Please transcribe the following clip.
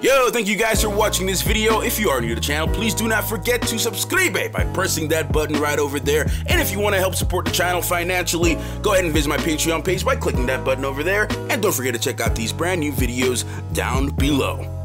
Yo, thank you guys for watching this video. If you are new to the channel, please do not forget to subscribe by pressing that button right over there. And if you want to help support the channel financially, go ahead and visit my Patreon page by clicking that button over there. And don't forget to check out these brand new videos down below.